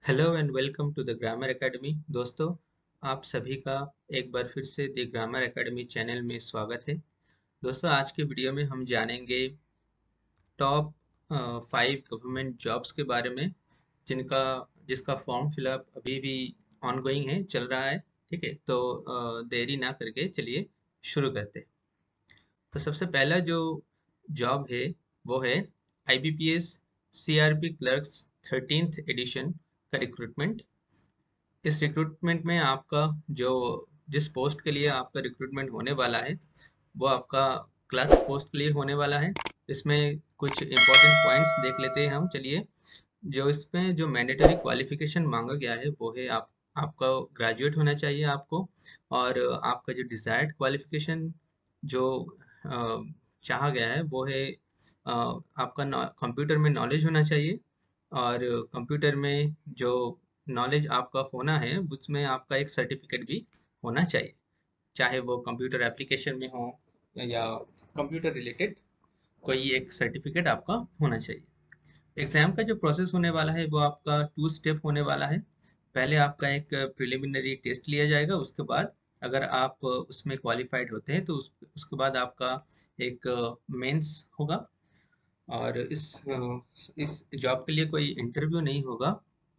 Hello and welcome to the grammar academy. दोस्तों, आप सभी का एक बार फिर से द ग्रामर एकेडमी चैनल में स्वागत है। दोस्तों, आज के वीडियो में हम जानेंगे टॉप 5 गवर्नमेंट जॉब्स के बारे में जिनका जिसका फॉर्म फिलअप अभी भी ऑनगोइंग है, चल रहा है। ठीक है, तो देरी ना करके चलिए शुरू करते हैं। तो सबसे पहला जो जॉब है वो है IBPS CRP clerks 13th edition का रिक्रूटमेंट। इस रिक्रूटमेंट में आपका जो जिस पोस्ट के लिए आपका रिक्रूटमेंट होने वाला है वो आपका क्लर्क पोस्ट के लिए होने वाला है। इसमें कुछ इंपॉर्टेंट पॉइंट्स देख लेते हैं हम। चलिए, जो इसमें जो मैंडेटरी क्वालिफिकेशन मांगा गया है वो है आपका ग्रेजुएट होना चाहिए आपको। और आपका जो डिजायर्ड क्वालिफिकेशन जो अ, चाहा गया है वो है आपका कंप्यूटर में नॉलेज होना चाहिए। और कंप्यूटर में जो नॉलेज आपका होना है उसमें आपका एक सर्टिफिकेट भी होना चाहिए, चाहे वो कंप्यूटर एप्लीकेशन में हो या कंप्यूटर रिलेटेड कोई एक सर्टिफिकेट आपका होना चाहिए। एग्जाम का जो प्रोसेस होने वाला है वो आपका 2 स्टेप होने वाला है। पहले आपका एक प्रिलिमिनरी टेस्ट लिया जाएगा, उसके बाद अगर आप उसमें क्वालिफाइड होते हैं तो उसके बाद आपका एक मेंस होगा। और इस जॉब के लिए कोई इंटरव्यू नहीं होगा।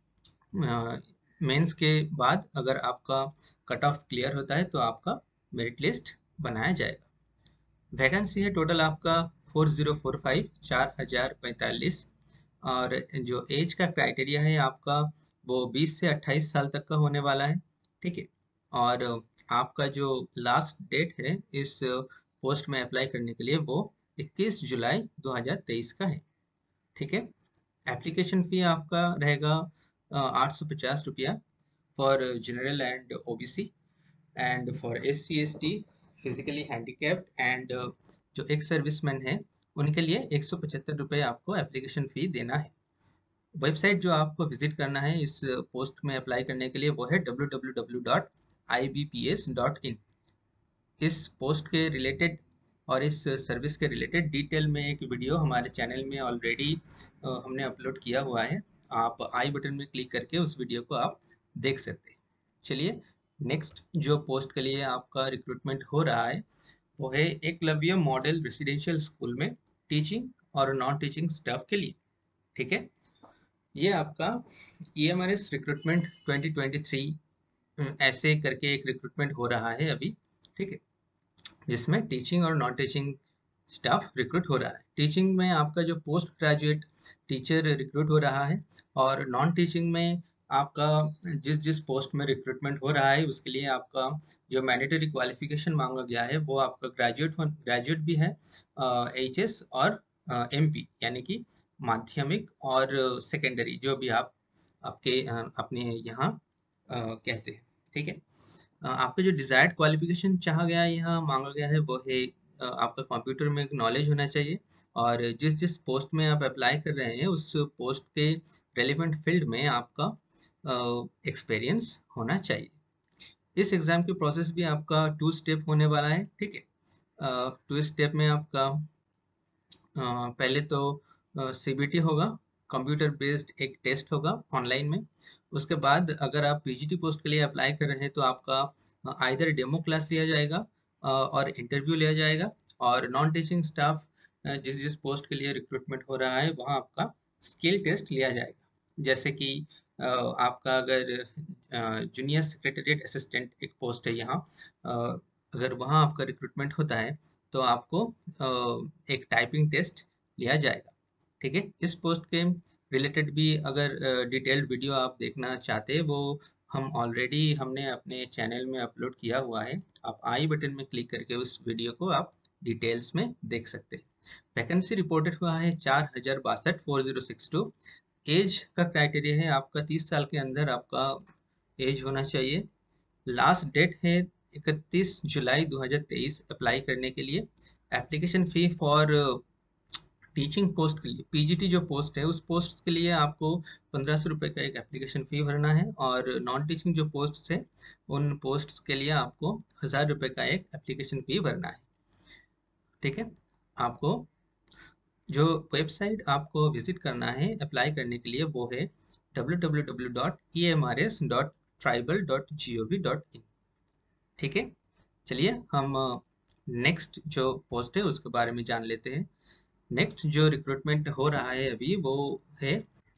मेंस के बाद अगर आपका कट ऑफ क्लियर होता है तो आपका मेरिट लिस्ट बनाया जाएगा। वैकेंसी है टोटल आपका 4045 4045। और जो एज का क्राइटेरिया है आपका वो 20 से 28 साल तक का होने वाला है। ठीक है। और आपका जो लास्ट डेट है इस पोस्ट में अप्लाई करने के लिए वो 21 जुलाई 2023 का है। ठीक है। एप्लीकेशन फ़ी आपका रहेगा 850 रुपया for general and OBC, and for SC ST, physically handicapped and जो एक्स सर्विसमैन है उनके लिए 175 रुपये आपको एप्लीकेशन फ़ी देना है। वेबसाइट जो आपको विजिट करना है इस पोस्ट में अप्लाई करने के लिए वो है www.ibps.in। इस पोस्ट के रिलेटेड और इस सर्विस के रिलेटेड डिटेल में एक वीडियो हमारे चैनल में ऑलरेडी हमने अपलोड किया हुआ है। आप आई बटन में क्लिक करके उस वीडियो को आप देख सकते हैं। चलिए, नेक्स्ट जो पोस्ट के लिए आपका रिक्रूटमेंट हो रहा है वो है एकलव्य मॉडल रेसिडेंशियल स्कूल में टीचिंग और नॉन टीचिंग स्टाफ के लिए। ठीक है। ये आपका ईएमआरएस रिक्रूटमेंट 2023 ऐसे करके एक रिक्रूटमेंट हो रहा है अभी। ठीक है, जिसमें टीचिंग और नॉन टीचिंग स्टाफ रिक्रूट हो रहा है। टीचिंग में आपका जो पोस्ट ग्रेजुएट टीचर रिक्रूट हो रहा है। और नॉन टीचिंग में आपका जिस जिस पोस्ट में रिक्रूटमेंट हो रहा है उसके लिए आपका जो मैंडेटरी क्वालिफिकेशन मांगा गया है वो आपका ग्रेजुएट भी है, एचएस और एमपी यानी कि माध्यमिक और सेकेंडरी जो भी आप अपने यहाँ कहते हैं। ठीक है। आपका जो डिजायर्ड क्वालिफिकेशन चाहा गया है यहाँ मांगा गया है वो है आपका कंप्यूटर में नॉलेज होना चाहिए। और जिस जिस पोस्ट में आप अप्लाई कर रहे हैं उस पोस्ट के रेलिवेंट फील्ड में आपका एक्सपीरियंस होना चाहिए। इस एग्ज़ाम की प्रोसेस भी आपका 2 स्टेप होने वाला है। ठीक है। 2 स्टेप में आपका पहले तो सीबीटी होगा, कंप्यूटर बेस्ड एक टेस्ट होगा ऑनलाइन में। उसके बाद अगर आप पीजीटी पोस्ट के लिए अप्लाई कर रहे हैं तो आपका आइदर डेमो क्लास लिया जाएगा और इंटरव्यू लिया जाएगा। और नॉन टीचिंग स्टाफ जिस जिस पोस्ट के लिए रिक्रूटमेंट हो रहा है वहाँ आपका स्किल टेस्ट लिया जाएगा। जैसे कि आपका अगर जूनियर सेक्रेटरीट असिस्टेंट एक पोस्ट है यहाँ, अगर वहाँ आपका रिक्रूटमेंट होता है तो आपको एक टाइपिंग टेस्ट लिया जाएगा। ठीक है। इस पोस्ट के रिलेटेड भी अगर डिटेल्ड वीडियो आप देखना चाहते हैं वो हमने अपने चैनल में अपलोड किया हुआ है। आप आई बटन में क्लिक करके उस वीडियो को आप डिटेल्स में देख सकते हैं। वैकेंसी रिपोर्टेड हुआ है 4062 एज का क्राइटेरिया है आपका 30 साल के अंदर आपका एज होना चाहिए। लास्ट डेट है 31 जुलाई 2023 अप्लाई करने के लिए। Application fee for teaching post के लिए पीजीटी जो पोस्ट है उस पोस्ट के लिए आपको 1500 रुपये का एक एप्लीकेशन फ़ी भरना है। और नॉन टीचिंग जो पोस्ट है उन पोस्ट के लिए आपको 1000 रुपये का एक एप्लीकेशन फ़ी भरना है। ठीक है। आपको जो वेबसाइट आपको विजिट करना है अप्लाई करने के लिए वो है www.emrs.tribal.gov.in। ठीक है, चलिए हम नेक्स्ट जो पोस्ट है उसके बारे में जान लेते हैं। नेक्स्ट जो रिक्रूटमेंट हो रहा है अभी वो है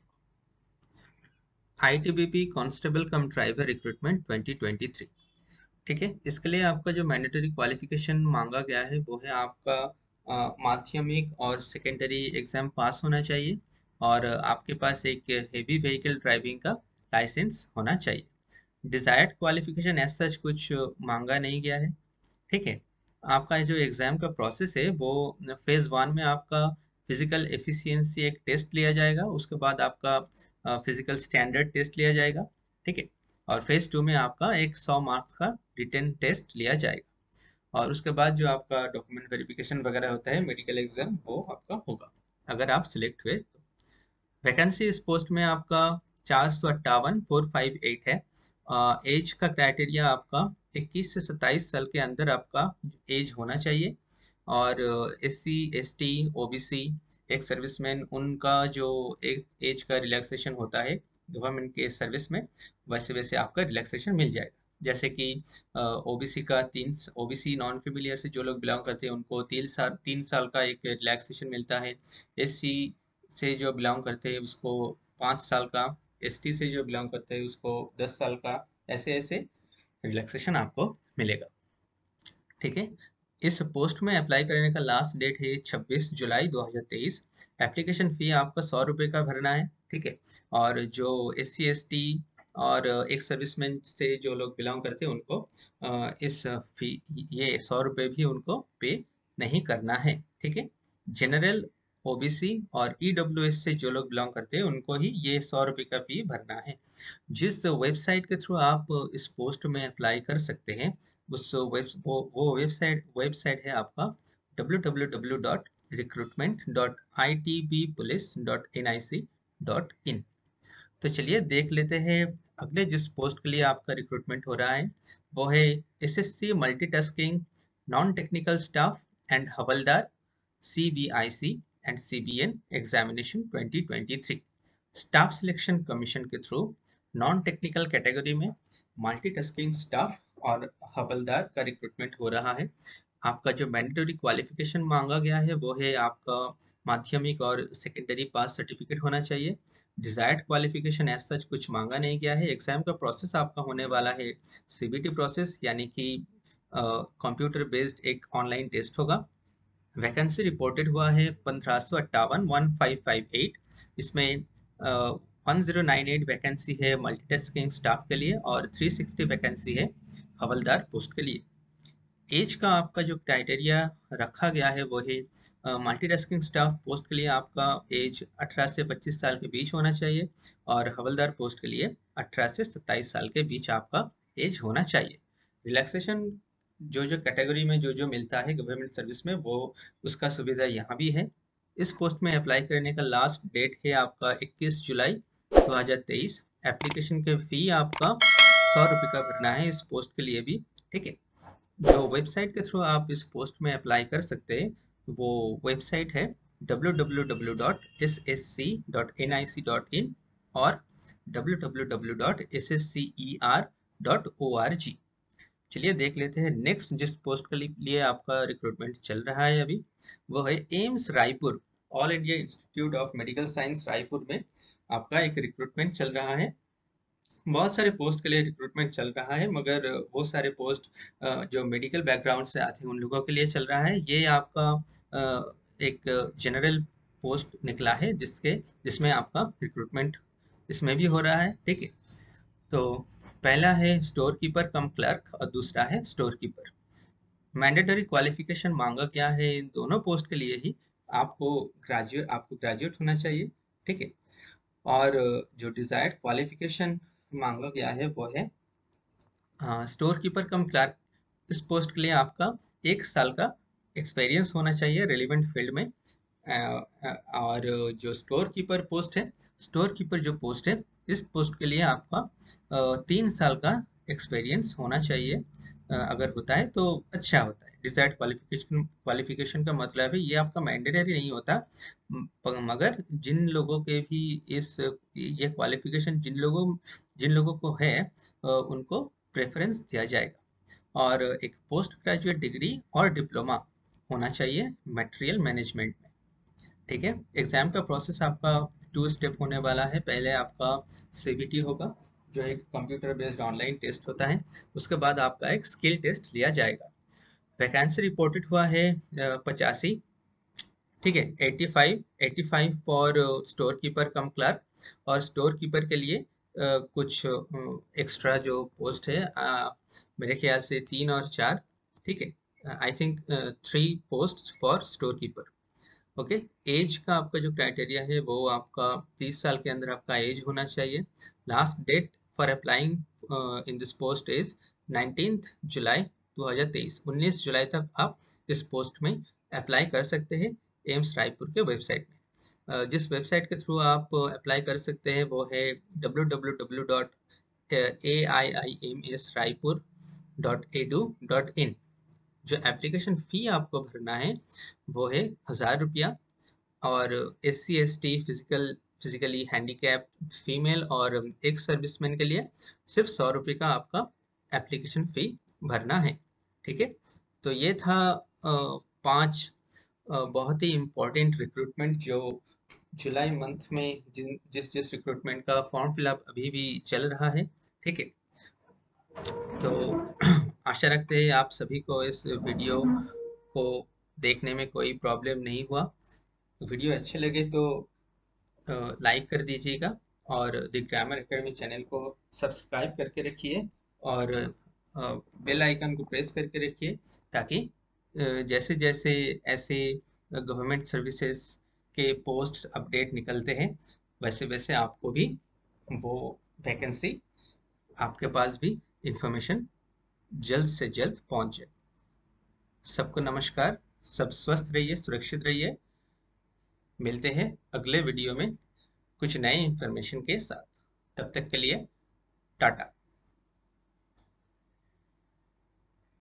ITBP constable cum driver recruitment 2023। ठीक है, इसके लिए आपका जो मैंडेटरी क्वालिफिकेशन मांगा गया है वो है आपका माध्यमिक और सेकेंडरी एग्जाम पास होना चाहिए, और आपके पास एक हेवी व्हीकल ड्राइविंग का लाइसेंस होना चाहिए। डिजायर्ड क्वालिफिकेशन एज सच कुछ मांगा नहीं गया है। ठीक है, आपका जो एग्जाम का प्रोसेस है वो फेज 1 में आपका फिजिकल एफिशिएंसी एक टेस्ट लिया जाएगा, उसके बाद आपका फिजिकल स्टैंडर्ड टेस्ट लिया जाएगा। ठीक है, और फेज 2 में आपका एक 100 मार्क्स का रिटन टेस्ट लिया जाएगा, और उसके बाद जो आपका डॉक्यूमेंट वेरिफिकेशन वगैरह होता है, मेडिकल एग्जाम, वो आपका होगा अगर आप सिलेक्ट हुए तो। वैकेंसी इस पोस्ट में आपका 458,458 है। एज का क्राइटेरिया आपका 21 से 27 साल के अंदर आपका एज होना चाहिए, और SC ST OBC ex serviceman उनका जो एज का रिलैक्सेशन होता है गवर्नमेंट के सर्विस में, वैसे वैसे आपका रिलैक्सेशन मिल जाएगा। जैसे कि OBC का 3, OBC नॉन फेमिलियर से जो लोग बिलोंग करते हैं उनको 3 साल का एक रिलैक्सेशन मिलता है। SC से जो बिलोंग करते हैं उसको 5 साल का, ST से जो बिलोंग करते हैं उसको 10 साल का, ऐसे ऐसे रिलैक्सेशन आपको मिलेगा। ठीक है, इस पोस्ट में अप्लाई करने का लास्ट डेट है 26 जुलाई 2023। एप्लीकेशन फ़ी आपका 100 रुपये का भरना है। ठीक है, और जो SC ST और एक सर्विसमैन से जो लोग बिलोंग करते हैं उनको इस फी ये 100 रुपये भी उनको पे नहीं करना है। ठीक है, जनरल OBC और EWS से जो लोग बिलोंग करते हैं उनको ही ये 100 रुपये का फी भरना है। जिस वेबसाइट के थ्रू आप इस पोस्ट में अप्लाई कर सकते हैं उस वो वेबसाइट है आपका www.recruitment.itbpolice.nic.in। तो चलिए देख लेते हैं अगले जिस पोस्ट के लिए आपका रिक्रूटमेंट हो रहा है, वो है SSC multitasking non technical staff and हवलदार CBIC and CBN examination 2023। Staff selection commission के थ्रू नॉन टेक्निकल कैटेगरी में मल्टीटास्किंग स्टाफ और हवलदार का रिक्रूटमेंट हो रहा है। आपका जो मैंडेटरी क्वालिफिकेशन मांगा गया है वो है आपका माध्यमिक और सेकेंडरी पास सर्टिफिकेट होना चाहिए। डिजायर्ड क्वालिफिकेशन एज सच कुछ मांगा नहीं गया है। एग्जाम का प्रोसेस आपका होने वाला है CBT प्रोसेस, यानी कि कंप्यूटर बेस्ड एक ऑनलाइन टेस्ट होगा। वैकेंसी रिपोर्टेड हुआ है 1558 इसमें 1098 वैकेंसी है मल्टीटास्किंग स्टाफ के लिए और 360 वैकेंसी है हवलदार पोस्ट के लिए। एज का आपका जो क्राइटेरिया रखा गया है वो है मल्टीटास्किंग स्टाफ पोस्ट के लिए आपका एज 18 से 25 साल के बीच होना चाहिए, और हवलदार पोस्ट के लिए 18 से 27 साल के बीच आपका एज होना चाहिए। रिलैक्सेशन जो जो कैटेगरी में जो जो मिलता है गवर्नमेंट सर्विस में वो उसका सुविधा यहाँ भी है। इस पोस्ट में अप्लाई करने का लास्ट डेट है आपका 21 जुलाई 2023। एप्लीकेशन के फी आपका 100 रुपये का भरना है इस पोस्ट के लिए भी। ठीक है, जो वेबसाइट के थ्रू आप इस पोस्ट में अप्लाई कर सकते हैं वो वेबसाइट है www.ssc.nic.in और www.sscer.org। चलिए देख लेते हैं नेक्स्ट जिस पोस्ट के लिए आपका रिक्रूटमेंट चल रहा है अभी, वो है AIIMS Raipur all India institute of medical science Raipur में आपका एक रिक्रूटमेंट चल रहा है। बहुत सारे पोस्ट के लिए रिक्रूटमेंट चल रहा है, मगर वो सारे पोस्ट जो मेडिकल बैकग्राउंड से आते हैं उन लोगों के लिए चल रहा है। ये आपका एक जनरल पोस्ट निकला है जिसमें आपका रिक्रूटमेंट इसमें भी हो रहा है। ठीक है, तो पहला है स्टोर कीपर कम क्लर्क और दूसरा है स्टोर कीपर। मैंडेटरी क्वालिफिकेशन मांगा क्या है इन दोनों पोस्ट के लिए ही, आपको ग्रेजुएट होना चाहिए। ठीक है, और जो डिजायर्ड क्वालिफिकेशन मांगा गया है वो है स्टोर कीपर कम क्लार्क। इस पोस्ट के लिए आपका 1 साल का एक्सपीरियंस होना चाहिए रेलिवेंट फील्ड में। और जो स्टोर कीपर पोस्ट है, स्टोर कीपर जो पोस्ट है इस पोस्ट के लिए आपका 3 साल का एक्सपीरियंस होना चाहिए। अगर होता है तो अच्छा होता है। डिजायर्ड क्वालिफिकेशन का मतलब है ये आपका मैंडेटरी नहीं होता, मगर जिन लोगों के भी इस ये क्वालिफिकेशन जिन लोगों को है उनको प्रेफरेंस दिया जाएगा। और एक पोस्ट ग्रेजुएट डिग्री और डिप्लोमा होना चाहिए मटेरियल मैनेजमेंट में। ठीक है, एग्जाम का प्रोसेस आपका 2 स्टेप होने वाला है। पहले आपका सीबीटी होगा जो एक कंप्यूटर बेस्ड ऑनलाइन टेस्ट होता है। उसके बाद आपका एक स्किल टेस्ट लिया जाएगा। वैकेंसी रिपोर्टेड हुआ है 85। ठीक है, 85 for store keeper cum clerk. और स्टोर कीपर के लिए कुछ एक्स्ट्रा जो पोस्ट है मेरे ख्याल से 3 और 4। ठीक है, I think 3 post for store keeper. Okay, age का आपका जो क्राइटेरिया है वो आपका 30 साल के अंदर आपका एज होना चाहिए। Last date for applying in this post is 19 July 2023। 19 जुलाई तक आप इस पोस्ट में अप्लाई कर सकते हैं एम्स रायपुर के वेबसाइट में। जिस वेबसाइट के थ्रू आप अप्लाई कर सकते हैं वो है www.aiimsraipur.edu.in। जो एप्लीकेशन फ़ी आपको भरना है वो है 1000 रुपया। और SC ST physically handicap female और एक सर्विसमैन के लिए सिर्फ 100 रुपये का आपका एप्लीकेशन फ़ी भरना है। ठीक है, तो ये था 5 बहुत ही इम्पोर्टेंट रिक्रूटमेंट जो जुलाई मंथ में जिस रिक्रूटमेंट का फॉर्म फिलअप अभी भी चल रहा है। ठीक है, तो आशा रखते हैं आप सभी को इस वीडियो को देखने में कोई प्रॉब्लम नहीं हुआ। वीडियो अच्छे लगे तो लाइक कर दीजिएगा और द ग्रामर एकेडमी चैनल को सब्सक्राइब करके रखिए और बेल आइकन को प्रेस करके रखिए ताकि जैसे जैसे ऐसे गवर्नमेंट सर्विसेज के पोस्ट अपडेट निकलते हैं वैसे वैसे आपको भी वो वैकेंसी आपके पास भी इंफॉर्मेशन जल्द से जल्द पहुंच जाए। सबको नमस्कार, सब स्वस्थ रहिए, सुरक्षित रहिए। मिलते हैं अगले वीडियो में कुछ नए इंफॉर्मेशन के साथ। तब तक के लिए टाटा।